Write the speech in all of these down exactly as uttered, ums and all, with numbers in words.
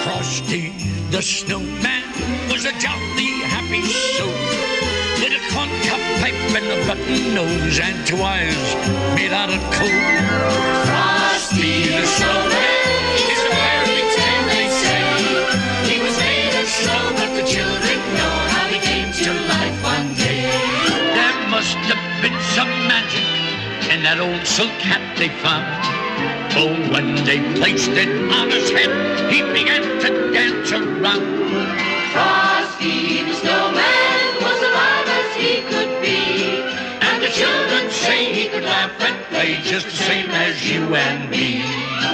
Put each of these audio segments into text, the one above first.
Frosty the snowman was a jolly happy soul, with a corncob pipe and a button nose and two eyes made out of coal. Frosty the snowman is a fairy tale, they say. He was made of snow, but the children know how he came to life one day. There must have been some magic in that old silk hat they found. Oh, when they placed it on his head, he began to dance around. Frosty the snowman was alive as he could be, and the children say he could laugh and play just the same as you and me.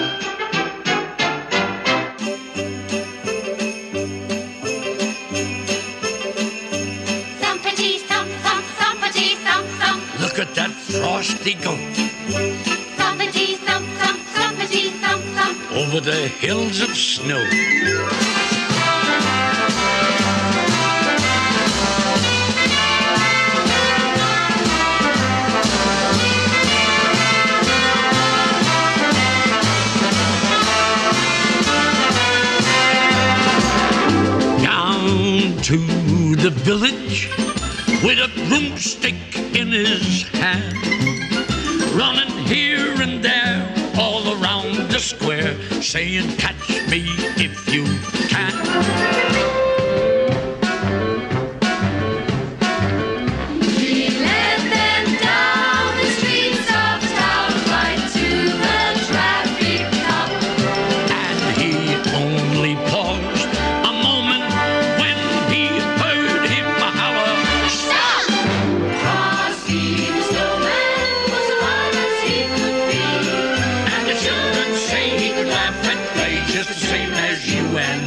Thumpity thump thump, thumpity thump thump. Look at that Frosty go Thumpity thump thump, thumpity thump thump. over the hills of snow. Down to the village with a broomstick in his hand, running here and there all around the square, saying, catch me if you can. He led them down the streets of town, right to the traffic cop. And he only paused a moment when he heard him holler, Stop! Frosty the snowman was alive as he could be, and the children say he could laugh and play just the same as you and